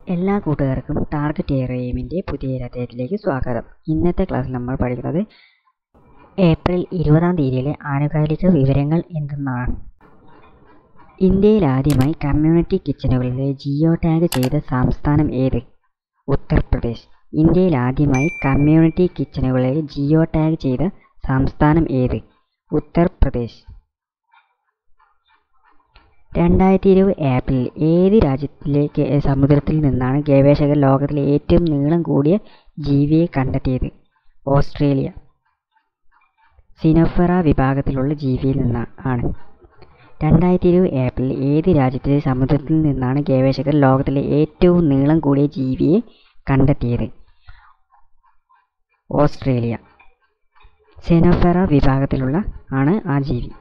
എല്ലാ കൂട്ടുകാർക്കും ടാർഗറ്റ് എയിമിൻ്റെ പുതിയ അധ്യായത്തിലേക്ക് സ്വാഗതം. ഇന്നത്തെ ക്ലാസ്സിൽ നമ്മൾ പഠിക്കുന്നത് ഏപ്രിൽ 20-ാം തീയതിയിലെ ആനുകാലിക വിവരങ്ങൾ എന്തെന്നാണ്. ഇന്ത്യയിൽ ആദ്യമായി കമ്മ്യൂണിറ്റി കിച്ചണുകളിലെ ജിയോ ടാഗ് ചെയ്ത സംസ്ഥാനം ഏത്? ഉത്തർപ്രദേശ്. ഇന്ത്യയിൽ ആദ്യമായി കമ്മ്യൂണിറ്റി കിച്ചണുകളിലെ ജിയോ ടാഗ് ചെയ്ത സംസ്ഥാനം ഏത്? ഉത്തർപ്രദേശ്. 2020 ഏപ്രിലിൽ ഏത് രാജ്യത്തിലെ സമുദ്രത്തിൽ നിന്നാണ് ഗവേഷകർ ലോകത്തിലെ ഏറ്റവും നീളം കൂടിയ ജീവിയെ കണ്ടെത്തിയത്? ഓസ്ട്രേലിയ. സിനോഫെറ വിഭാഗത്തിലുള്ള ജീവിയിൽ നിന്നാണ്. 2020 ഏപ്രിലിൽ ഏത് രാജ്യത്തിലെ സമുദ്രത്തിൽ നിന്നാണ് ഗവേഷകർ ലോകത്തിലെ ഏറ്റവും നീളം കൂടിയ ജീവിയെ കണ്ടെത്തിയത്? ഓസ്ട്രേലിയ. സിനോഫെറ വിഭാഗത്തിലുള്ള ആണ് ആ ജീവി.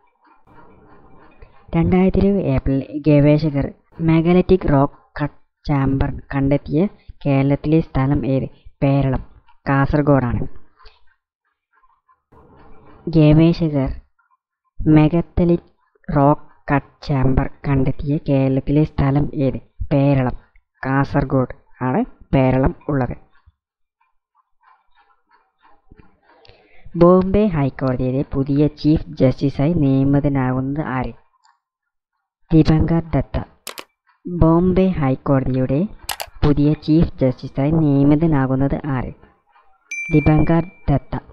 2020 ഏപ്രിലിൽ ഗവേഷകർ മെഗാലിറ്റിക് റോക്ക് കട്ട് ചാമ്പർ കണ്ടെത്തിയ കേരളത്തിലെ സ്ഥലം ഏത്? പേരളം, കാസർഗോഡാണ്. ഗവേഷകർ മെഗാലിറ്റിക് റോക്ക് കട്ട് ചാമ്പർ കണ്ടെത്തിയ കേരളത്തിലെ സ്ഥലം ഏത്? പേരളം, കാസർഗോഡ് ആണ് പേരളം ഉള്ളത്. ബോംബെ ഹൈക്കോടതിയുടെ പുതിയ ചീഫ് ജസ്റ്റിസായി നിയമിതനാകുന്നത് ആര്? ദിബങ്കർ ദത്ത. ബോംബെ ഹൈക്കോടതിയുടെ പുതിയ ചീഫ് ജസ്റ്റിസായി നിയമിതനാകുന്നത് ആര്? ദിബങ്കർ ദത്ത.